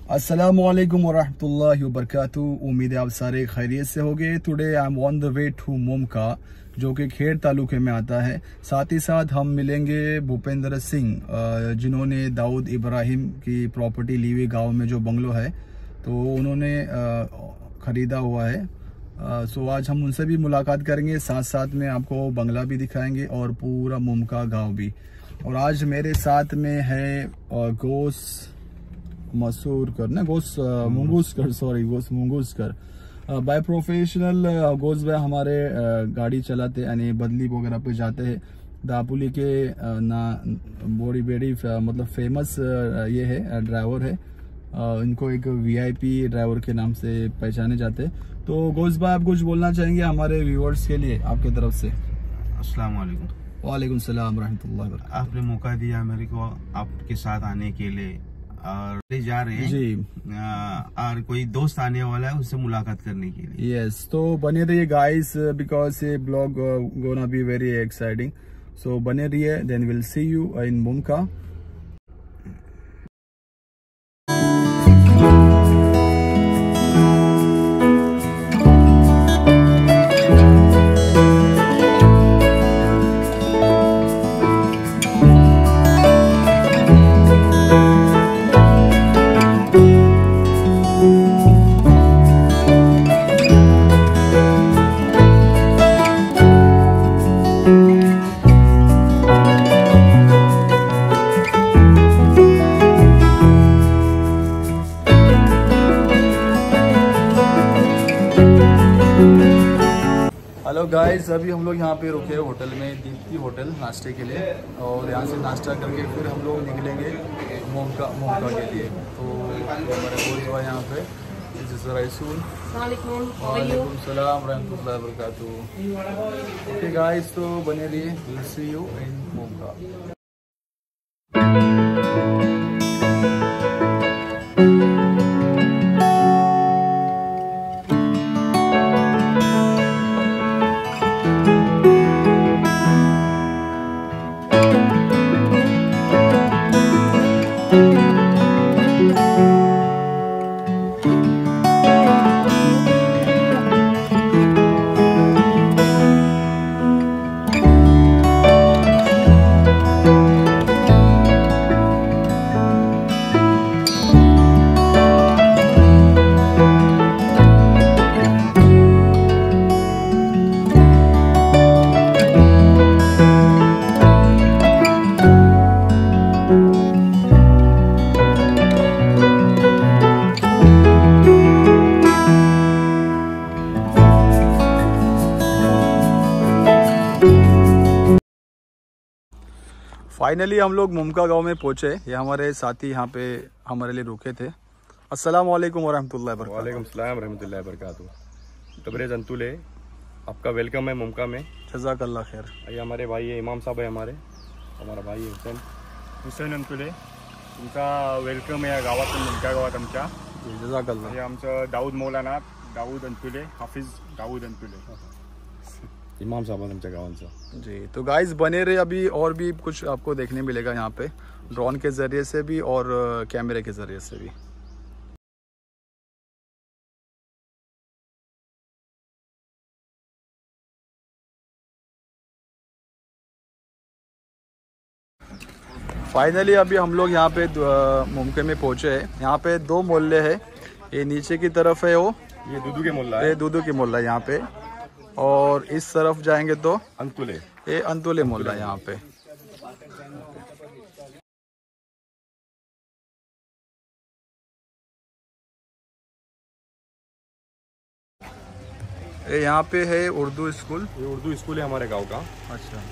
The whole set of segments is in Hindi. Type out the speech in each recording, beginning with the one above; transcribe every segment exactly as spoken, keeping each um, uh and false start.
अस्सलामुअलैकुम वरहमतुल्लाहि वबरकातुहू। उम्मीद है आप सारे खैरियत से होंगे। Today I am on the way to Momka, जो कि खेड़ तालुके में आता है। साथ ही साथ हम मिलेंगे भूपेंद्र सिंह, जिन्होंने दाऊद इब्राहिम की प्रॉपर्टी ली हुई गाँव में जो बंगलो है, तो उन्होंने ख़रीदा हुआ है। सो आज हम उनसे भी मुलाकात करेंगे, साथ साथ में आपको बंगला भी दिखाएंगे और पूरा मोमका गाँव भी। और आज मेरे साथ में है गोस मसूर कर ना गोस मुंगूस कर सॉरी गोस मुंगूस कर बाय प्रोफेशनल। गोस भाई हमारे गाड़ी चलाते यानी बदली वगैरह पे जाते हैं। दापुली के ना बड़ी बड़ी मतलब फेमस ये है ड्राइवर है, इनको एक वीआईपी ड्राइवर के नाम से पहचाने जाते हैं। तो गोस भाई आप कुछ बोलना चाहेंगे हमारे व्यूअर्स के लिए आपके तरफ से? अस्सलाम वालेकुम। वालेकुम सलाम रहमतुल्लाह व बरकातहू। आपने मौका दिया मेरे को आपके साथ आने के लिए, और जा रहे हैं जी, आ, और कोई दोस्त आने वाला है उससे मुलाकात करने के लिए। यस, तो बने रहिए गाइस, बिकॉज ये blog gonna be very exciting. So बने रहिए, then will see you in Momka. Hello guys, अभी हम लोग यहाँ पे रुके होटल में, दीप्ति होटल, नाश्ते के लिए। और यहाँ से नाश्ता करके फिर हम लोग निकलेंगे मोमका मोमका के लिए। तो हमारे दोस्त भाई यहाँ पे वालेकुम सलाम रहमतुल्लाहि व बरकातहू। ओके गाइस, तो बने रहिए, will see you in Momka. Finally हम लोग मोमका गांव में पहुंचे। ये हमारे साथी यहाँ पे हमारे लिए रुके थे। अस्सलाम वालेकुम वरहमतुल्लाहि वबरकातुहू। वालेकुम सलाम रहमतुल्लाहि वबरकातुहू। तबरेज़ अंतुले, आपका वेलकम है मोमका में। जज़ाकल्लाह खैर। ये हमारे भाई है, इमाम साहब है हमारे, हमारा भाई है हुसैन हुसैन अंतुले, तुमका वेलकम आहे गावातून, मोमका गावात आमच्या। जज़ाकल्लाह। हे आमचं दाऊद मौलाना दाऊद अंतुले, हाफिज दाऊद अंतुले, इमाम साहब आमच्या गावांचं जी। तो गाइस बने रहे, अभी और भी कुछ आपको देखने मिलेगा यहाँ पे, ड्रोन के ज़रिए से भी और कैमरे के ज़रिए से भी। फाइनली अभी हम लोग यहाँ पे मोमके में पहुँचे हैं। यहाँ पे दो मोहल्ले हैं, ये नीचे की तरफ है वो ये दूदू के मोहल्ला है, ये दूदू की मोहल्ला यहाँ पे, और इस तरफ जाएंगे तो अंतुले, ये अंतुले मोहल्ला यहाँ पे। ये यहाँ पे है उर्दू स्कूल, ये उर्दू स्कूल है हमारे गांव का। अच्छा,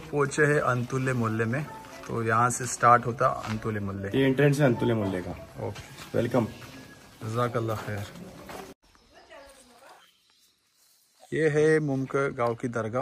पहुँचे हैं अंतुले मोहल्ले में। तो यहाँ से स्टार्ट होता अंतुले मोहल्ले। ये एंट्रेंस है अंतुले मोहल्ले का। Okay, welcome. जज़ाकल्लाह खैर। ये है मुमका गांव की दरगाह।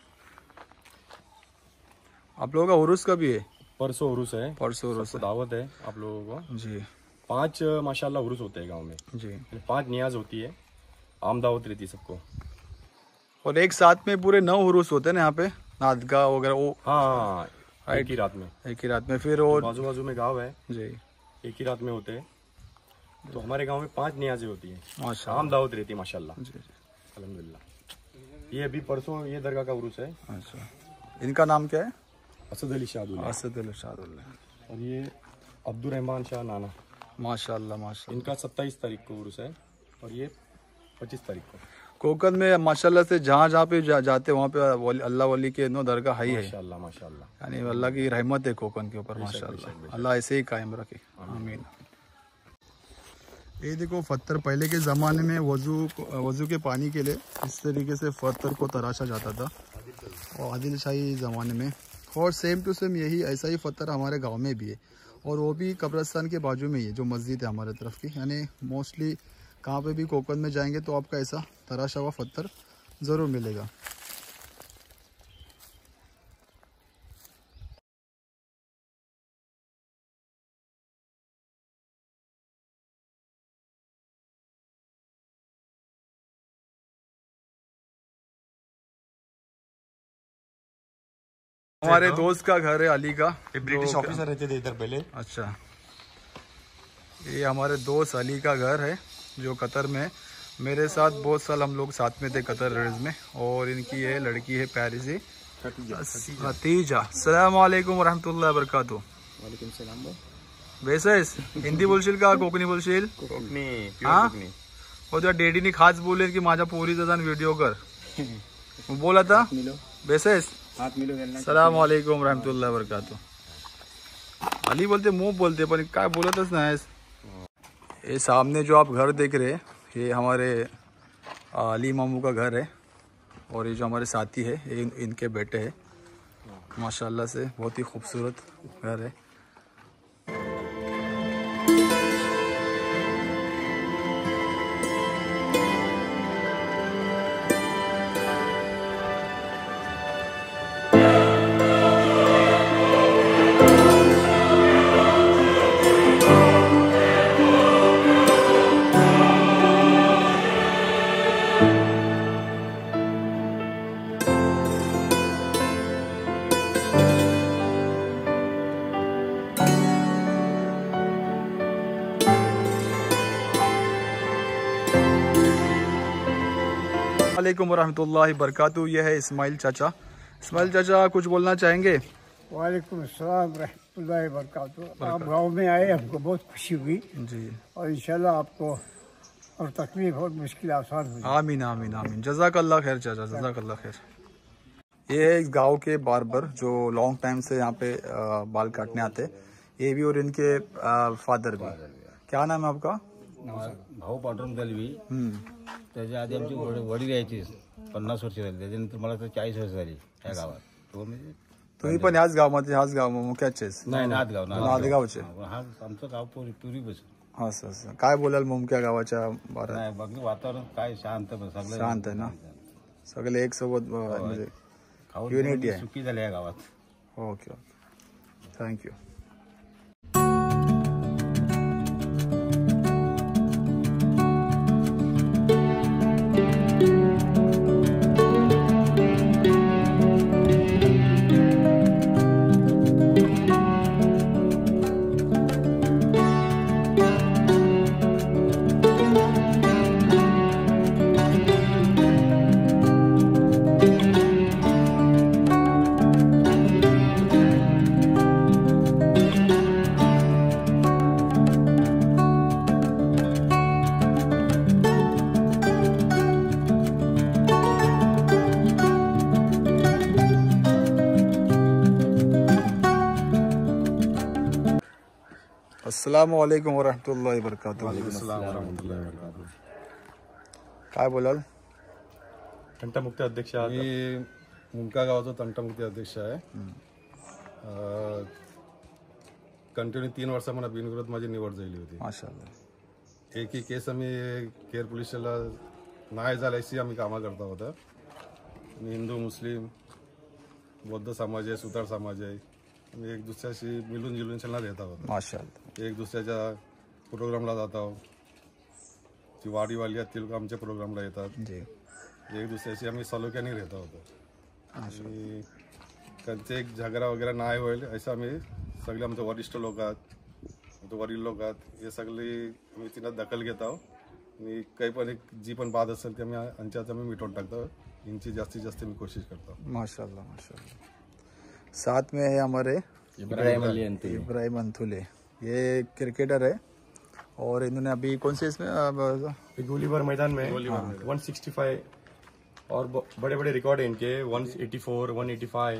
आप लोगों का उरुस का भी है? परसों उरुस है। परसों उरुस है। दावत है आप लोगों को जी। पांच माशाल्लाह उरुस होते हैं गांव में जी। पांच नियाज होती है, आम दावत रहती है सबको। और एक साथ में पूरे नौ उरुस होते हैं ना यहाँ पे, नादगा वगैरह वो। हाँ, एक ही रात में। एक ही रात में फिर और बाजू बाजू में गांव है जी, एक ही रात में होते हैं। तो हमारे गांव में पांच नियाजें होती है, माशाल्लाह। आम दावत रहती है माशाल्लाह। जी जी। अल्हम्दुलिल्लाह। ये अभी परसों ये दरगाह का उरुस है। अच्छा, इनका नाम क्या है? असद अली शाहदुल्ला। असद अली शाहदुल्ला। और ये अब्दुल रहमान शाह नाना। माशाल्लाह माशाल्लाह। इनका सत्ताईस तारीख को उरुस है और ये पच्चीस तारीख को। कोकन में माशाल्लाह से जहाँ जहाँ पे जा, जाते वहाँ पे वली, अल्लाह वली के नो दरगाह ही है। माशाल्लाह माशाल्लाह। यानी अल्लाह की रहमत है कोकन के ऊपर माशाल्लाह। अल्लाह ऐसे ही कायम रखे, आमीन। ये देखो पत्थर, पहले के ज़माने में वज़ू वज़ू के पानी के लिए इस तरीके से पत्थर को तराशा जाता था और आदिल शाही ज़माने में। और सेम टू सेम यही ऐसा ही पत्थर हमारे गांव में भी है और वो भी कब्रिस्तान के बाजू में ही है जो मस्जिद है हमारे तरफ की। यानी मोस्टली कहाँ पे भी कोकन में जाएंगे तो आपका ऐसा तराशा हुआ पत्थर ज़रूर मिलेगा। हमारे दोस्त का घर है अली का, ब्रिटिश ऑफिसर रहते थे इधर पहले। अच्छा, ये हमारे दोस्त अली का घर है जो कतर में है। मेरे साथ बहुत साल हम लोग साथ में थे कतर रेज में। और इनकी ये लड़की है प्यारी सी खतीजा। अस्सलाम वालेकुम रहमतुल्लाहि व बरकातहू। वालेकुम सलाम। वैसे हिंदी बोलशील का कोकणी बोलशील? कोकणी, हाँ? कोकणी। और तुझ्या डेडीनी खास बोलेन की माझ्या पोरीचा जाण व्हिडिओ कर, बोल आता वैसे। सलाम वालेकुम रहमतुल्लाहि व बरकातहू। अली बोलते मुंह बोलते पण काय बोलतच नाही। ये सामने जो आप घर देख रहे हैं ये हमारे अली मामू का घर है और ये जो हमारे साथी है ये इन, इनके बेटे हैं। माशाल्लाह से बहुत ही खूबसूरत घर है। वालेकुम रहमतुल्लाहि बरकातहू। ये है इस्माइल चाचा। इस्माइल चाचा कुछ बोलना चाहेंगे? वालेकुम अस्सलाम रहमतुल्लाहि बरकातहू। आप गांव में आए, हमको बहुत खुशी हुई जी। और इंशाल्लाह आपको और तकलीफ और मुश्किल आसान हुई। आमीन आमीन आमीन। जज़ाकल्लाह खैर चाचा, जज़ाकल्लाह खैर। ये है इस गाँव के बार्बर जो लॉन्ग टाइम से यहाँ पे आ, बाल काटने आते। ये भी और इनके आ, फादर भी। क्या नाम है आपका? भाऊ पांडुरंग दलवी. त्याच्या आधी आमची वडील यायची पन्नास वर्ष झाली. त्याच्यानंतर मला तर चाळीस वर्ष झाली या गावात. तो म्हणजे तुम्ही पण ह्याच गावामध्ये ह्याच गाव मुक्याचेच? नाही, नादगाव. नादगावचे. हा आमचं गाव पुरी पुरी बस. हा सर सर काय बोलाल मुमक्या गावाच्या बारे? नाही बाकी वातावरण काय शांत, सगळं शांत आहे ना. सगळे एक सोबत म्हणजे युनिटी आहे. सुखी झाले या गावात. Okay okay, thank you. अस्सलामु अलैकुम वरहमतुल्लाहि वबरकातुहू. काय बोलाल? घंटा मुक्त अध्यक्ष मी मुमका गावाचा तंटामुक्ती अध्यक्ष आहे. कंटिन्यू तीन वर्ष मला बिनविरोध माझी निवड झाली होती. माशाल्लाह. एकही केस आम्ही केअर पोलिसला नाही झाल्याची आम्ही कामं करता होता. हिंदू मुस्लिम बौद्ध समाज आहे, सुतार समाज आहे, आम्ही एक दुसऱ्याशी मिळून जुळून चलना देत आहोत. माशाल्लाह. एक दुसऱ्याच्या प्रोग्रामला जात आहोत. ती वाडीवाली आहेत ती लोक आमच्या प्रोग्रामला येतात. जी. एक दुसऱ्याशी आम्ही सलोख्याने राहत होतो. आणि त्यांचे एक झगडा वगैरे नाही होईल असं आम्ही सगळे आमचे वरिष्ठ लोक आहेत, वडील लोक आहेत, हे सगळे आम्ही तिला दखल घेत आहोत. आणि काही पण एक जी पण बात असेल ते आम्ही आमच्यात आम्ही मिटवून टाकतो. इनची जास्तीत जास्त मी कोशिश करतो. माशाल्लाह माशाल्लाह. साथ में है हमारे इब्राहिम अली अंतुले. इब्राहिम अंतुले, ये क्रिकेटर है और इन्होंने अभी कौन से इसमें गोलीबार मैदान में वन सिक्सटी फाइव और बड़े बड़े रिकॉर्ड है इनके. One eighty four, one eighty five,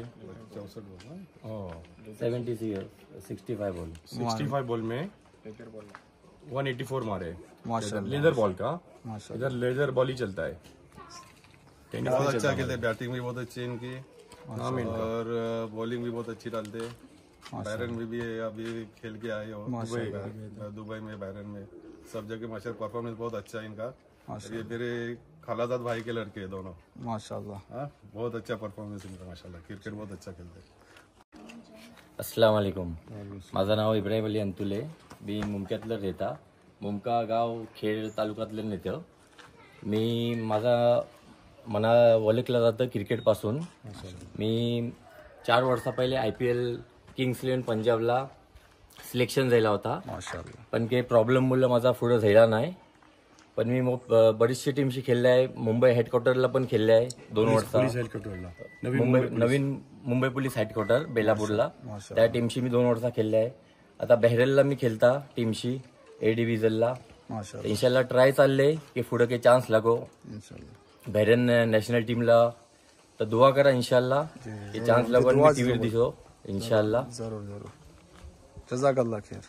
seventy sixty five ball sixty five ball में वन एटी फोर मारे. माशाल्लाह. लेदर बॉल का, माशाल्लाह. इधर लेदर बॉल ही चलता है. टेनिस बहुत नहीं अच्छा चलता. खेलते, बैटिंग भी बहुत अच्छी है इनकी और बॉलिंग भी बहुत अच्छी डालते हैं. बैरन में भी अभी खेल के आए हो, दुबई दुबई में बैरन में सब जगह माशाल्लाह परफॉर्मेंस बहुत अच्छा है इनका. ये मेरे खालाजाद भाई के लड़के हैं दोनों. माशाल्लाह. हाँ, बहुत अच्छा परफॉर्मेंस इनका माशाल्लाह. क्रिकेट बहुत अच्छा खेलते हैं. अस्सलाम वालेकुम. माझं नाव इब्राहिम अली अंतुले. मी मुमक्यातलं रेता. मुमका गाव खेड तालुक्यातलं नेतं. मी माझा मना ओळखलं जातं क्रिकेटपासून. मी चार वर्षा पहिले I P L kings eleven पंजाबला सिलेक्शन झाला होता. माशाल्लाह. पण काही प्रॉब्लेममुळे माझा पुढं झाला नाही. पण मी मग बरीचशी टीमशी खेळले आहे. मुंबई हेडक्वार्टरला पण खेळले आहे दोन वर्ष. मुंबई नवीन मुंबई पोलीस हेडक्वार्टर बेलापूरला, त्या टीमशी मी दोन वर्ष खेळले आहे. आता बहरेलला मी खेळता टीमशी ए डिव्हिजनला. माशाल्लाह. इन्शाल्लाह ट्राय चालले की पुढे काही चान्स लागो इंशाल्लाह. बहरेन नॅशनल टीमला. तर दुआ करा इंशाल्लाह की चान्स लागो आणि टीव्हीवर दिसो इंशाल्लाह. जरूर जरूर. जजाकल्लाह खैर.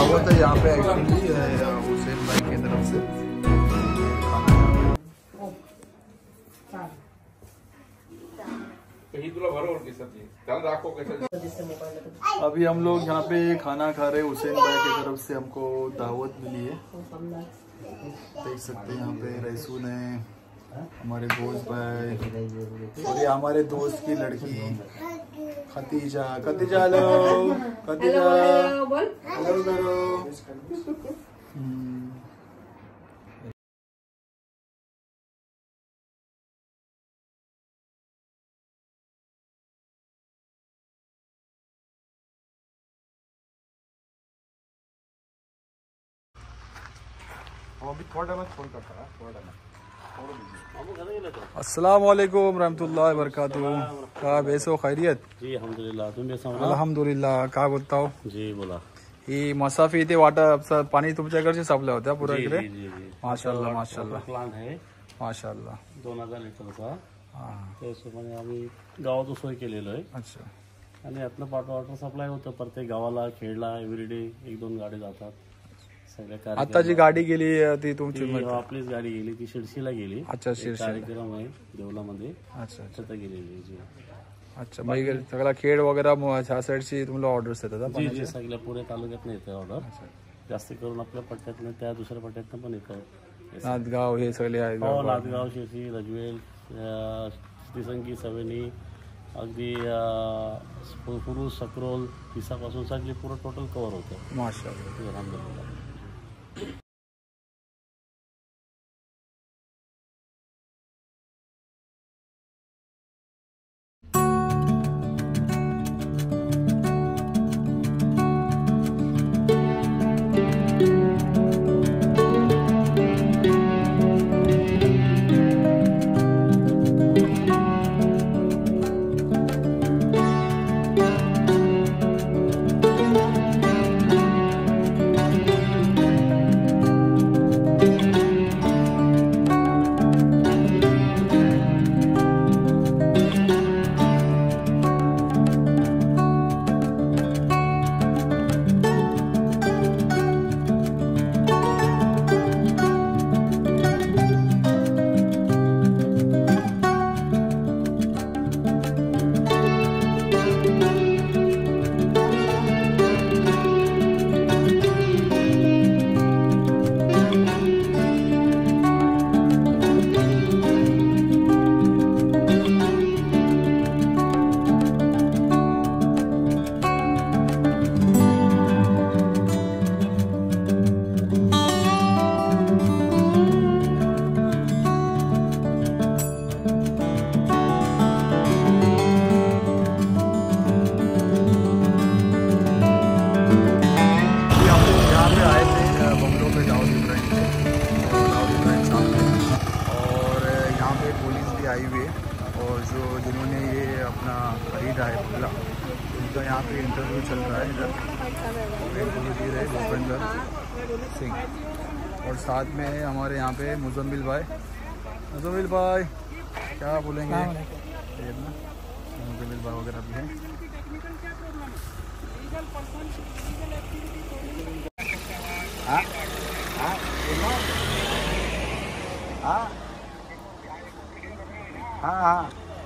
दावत है यहाँ पे एक्चुअली हुसैन भाई की तरफ से। अभी हम लोग यहाँ पे खाना खा रहे हैं, हुसैन भाई की तरफ से हमको दावत मिली है। देख सकते हैं यहाँ पे रईसून है, हमारे दोस्त भाई और ये हमारे दोस्त की लड़की खतीजा। खतीजा हेलो, खतीजा हेलो करो। अस्सलाम वालेकुम रहमतुल्लाहि व बरकातुहू। का बेसो खैरियत? जी अल्हम्दुलिल्लाह। तुम बेसा अल्हम्दुलिल्लाह। का बोलता हो? जी बोला ही मसाफी इथे वाटर पाणी तुमच्या घरचे सप्लाय होत्या पुरा इकडे? माशाल्लाह माशाल्लाह प्लांट आहे माशाल्लाह। दोन हजार लिटरचा, हा त्या हिशोबाने आम्ही गावात सोय केलेलो आहे अच्छा। आणि यातनं पाट वॉटर सप्लाय होतं प्रत्येक गावाला, खेडला एव्हरीडे एक दोन गाडी जातात सगळ्या आता जी गाडी गेली ती तुमची? कार्यक्रम आपलीच गाडी गेली, ती शिरशीला गेली। अच्छा एक शिरशी। कार्यक्रम आहे देवलामध्ये, अच्छा अच्छा तिथं गेलेली जी। अच्छा मग सगळा खेड वगैरे ह्या साईडची तुम्हाला ऑर्डर्स येतात? जी जी सगळ्या पुऱ्या तालुक्यातनं येतं ऑर्डर, जास्त करून आपल्या पट्ट्यातनं, त्या दुसऱ्या पट्ट्यातनं पण येतं। नांदगाव हे सगळे आहेत? हो, नांदगाव, शिरसी, रजवेल, तिसंगी, सवेनी, अगदी पुरुष, सकरोल, तिसापासून सगळी पूर्ण टोटल कव्हर होतं माशाल्लाह। अल्हम्दुलिल्लाह। आई हुई है और जो जिन्होंने ये अपना खरीदा है बंगला उनका यहाँ पे इंटरव्यू चल रहा है इधर। इंटरव्यू दे रहे भूपेंद्र सिंह और साथ में हमारे यहाँ पे मुजम्मिल भाई। मुजम्मिल भाई क्या बोलेंगे? मुजम्मिल भाई वगैरह भी हैं। हाँ हाँ हाँ हाँ हाँ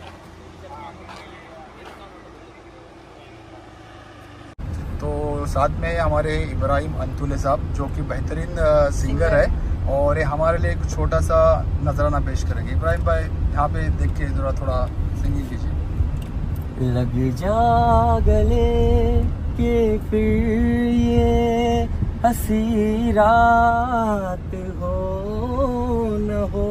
तो साथ में हमारे इब्राहिम अंतुले साहब जो कि बेहतरीन सिंगर है और ये हमारे लिए एक छोटा सा नजराना पेश करेंगे। इब्राहिम भाई यहाँ पे देख के जरा थोड़ा सिंगिंग कीजिए। लग जा गले के फिर ये हसी रात हो न हो,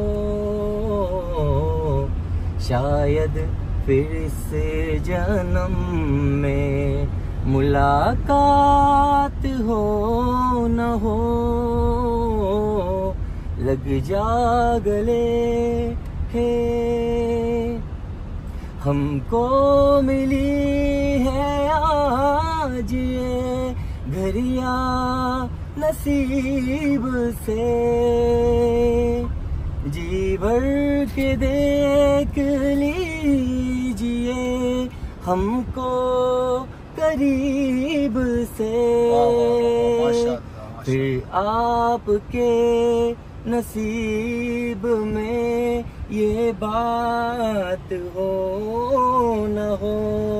शायद फिर से जन्म में मुलाकात हो न हो। लग जा गले है हमको मिली है आज ये घड़िया नसीब से, जी भर के देख लीजिए हमको करीब से, फिर आपके नसीब में ये बात हो न हो,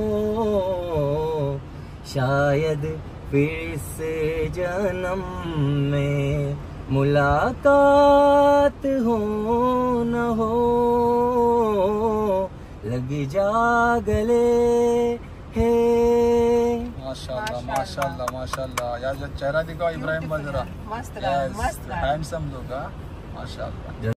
शायद फिर से जन्म में मुलाकात हो न हो, लग जा गले है। माशाल्लाह माशाल्लाह माशाल्लाह, यार जो चेहरा दिखाओ इब्राहिम भाई जरा, मस्त मस्त हैंडसम लोग, माशाल्लाह।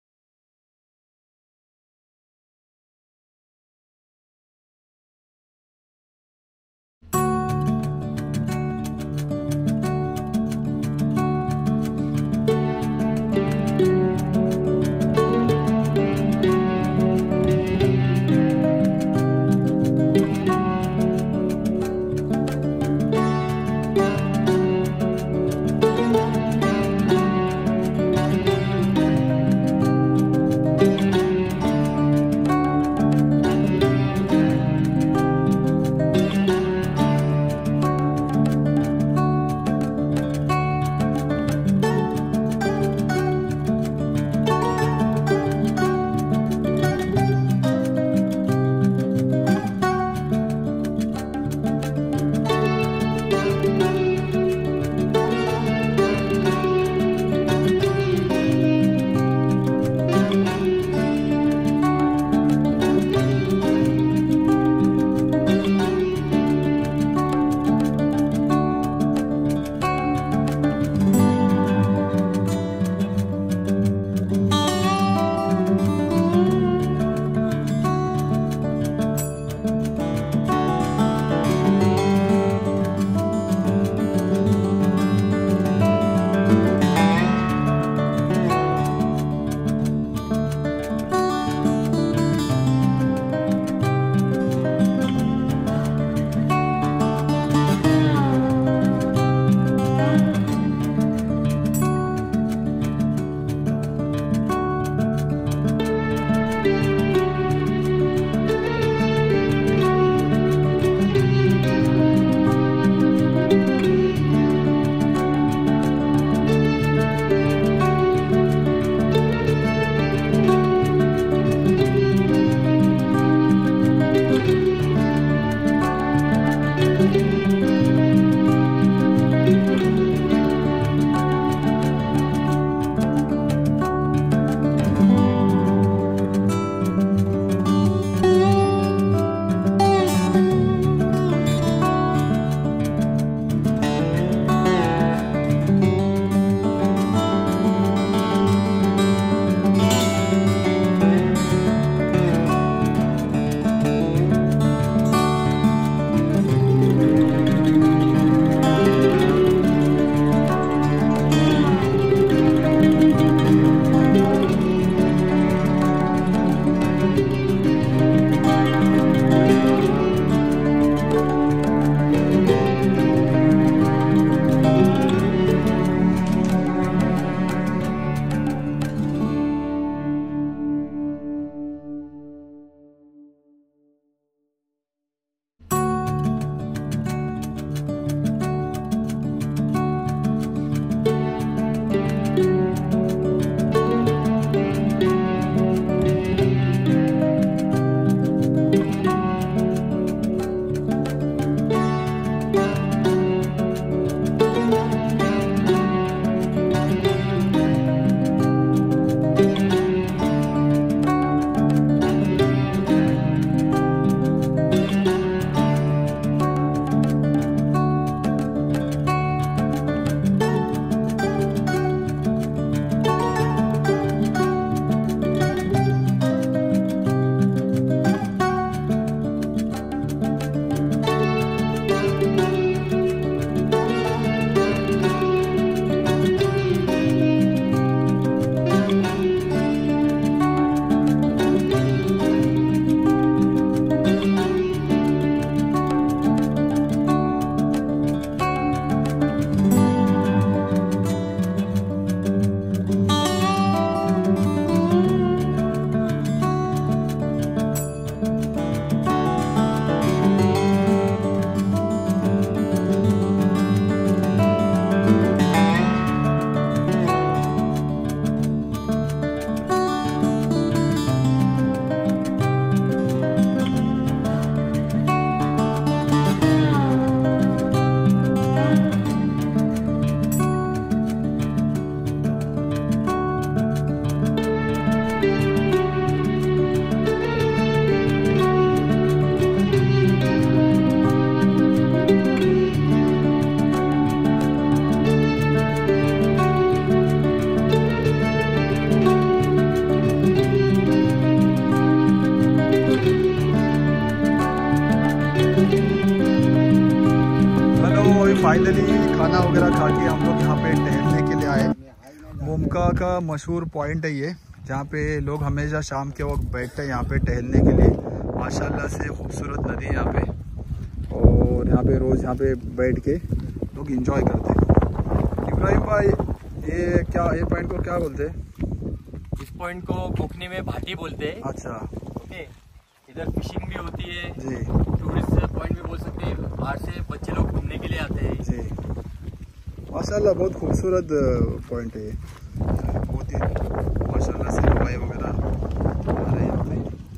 फाइनली खाना वगैरह खा के हम लोग यहाँ पे टहलने के लिए आए। मोमका का मशहूर पॉइंट है ये, जहाँ पे लोग हमेशा शाम के वक्त बैठते हैं यहाँ पे टहलने के लिए। माशाल्लाह से खूबसूरत नदी है यहाँ पे, और यहाँ पे रोज़ यहाँ पे बैठ के लोग इंजॉय करते हैं। इब्राहिम भाई, ये क्या, ये पॉइंट को क्या बोलते हैं? इस पॉइंट को कोकनी में भाटी बोलते हैं। अच्छा, ओके, इधर फिशिंग भी होती है जी, टूरिस्ट पॉइंट भी बोल सकते हैं। बाहर से बच्चे लोग घूमने के लिए आते हैं जी। माशाल्लाह बहुत खूबसूरत पॉइंट है ये, बहुत ही माशाल्लाह से हवाई वगैरह आ रहे हैं यहाँ पे।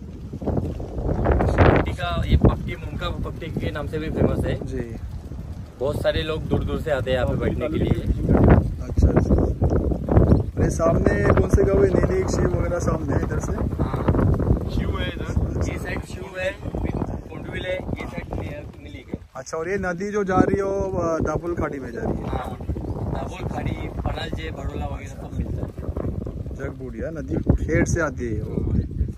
पपटी का ये पपटी मोमका पपटी के नाम से भी फेमस है जी। बहुत सारे लोग दूर दूर से आते हैं यहाँ पे बैठने के लिए। अच्छा अच्छा, अरे सामने कौन से गाँव है? नीली एक शिव वगैरह सामने है इधर से। हाँ, शिव है इधर, ये साइड शिव है, कोंडविल है, ये साइड नीली है। अच्छा, और ये नदी जो जा रही है वो दापुल खाड़ी में जा रही है? हाँ, दापुल खाड़ी, पनालजे, बड़ोला वगैरह सब मिलता है। जगबूढ़िया नदी खेड़ से आती है वो।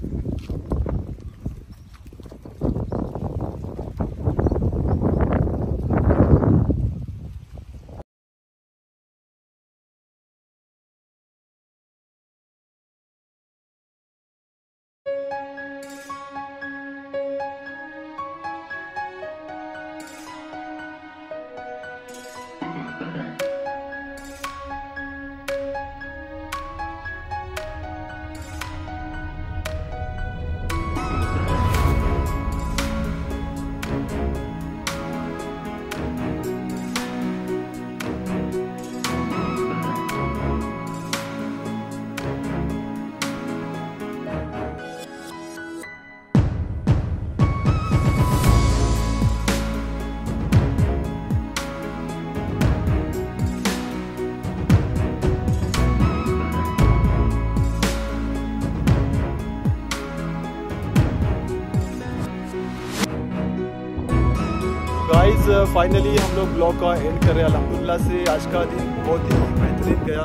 गाइस फाइनली हम लोग ब्लॉग का एंड कर रहे हैं। अल्हम्दुलिल्लाह से आज का दिन बहुत ही बेहतरीन गया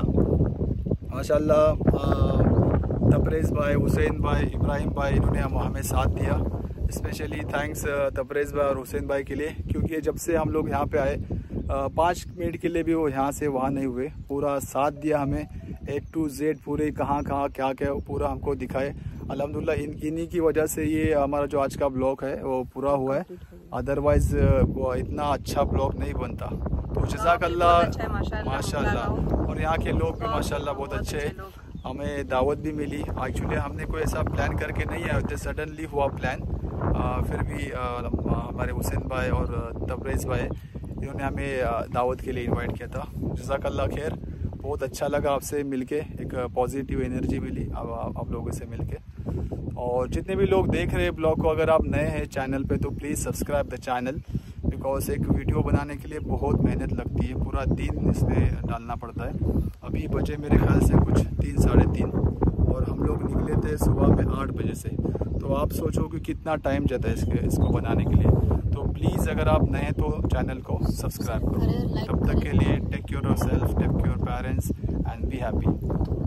माशाल्लाह। तबरेज़ भाई, हुसैन भाई, इब्राहिम भाई, इन्होंने हम हमें साथ दिया। स्पेशली थैंक्स तबरेज़ भाई और हुसैन भाई के लिए, क्योंकि जब से हम लोग यहाँ पे आए पाँच मिनट के लिए भी वो यहाँ से वहाँ नहीं हुए, पूरा साथ दिया हमें, ए टू जेड पूरे कहाँ कहाँ क्या क्या पूरा हमको दिखाए। अल्हम्दुलिल्लाह इन इन्हीं की वजह से ये हमारा जो आज का ब्लॉग है वो पूरा हुआ है, अदरवाइज़ वो इतना अच्छा ब्लॉग नहीं बनता। तो जज़ाकल्लाह माशाल्लाह। और यहाँ के लोग भी माशाल्लाह बहुत अच्छे हैं, हमें दावत भी मिली। एक्चुअली हमने कोई ऐसा प्लान करके नहीं आए थे, सडनली हुआ प्लान। आ, फिर भी आ, हमारे हुसैन भाई और तबरेज़ भाई इन्होंने हमें दावत के लिए इनवाइट किया था। जज़ाकल्लाह खैर, बहुत अच्छा लगा आपसे मिलके, एक पॉजिटिव एनर्जी मिली अब आप लोगों से मिलके। और जितने भी लोग देख रहे हैं ब्लॉग को, अगर आप नए हैं चैनल पे तो please subscribe the channel, because एक वीडियो बनाने के लिए बहुत मेहनत लगती है, पूरा दिन इसमें डालना पड़ता है। अभी बजे मेरे ख्याल से कुछ तीन साढ़े तीन, और हम लोग निकले थे सुबह में आठ बजे से। तो आप सोचो कि कितना टाइम जाता है इसके इसको बनाने के लिए। तो प्लीज़ अगर आप नए हैं तो चैनल को सब्सक्राइब करो। तब तक के लिए take care yourself, take care your parents and be happy.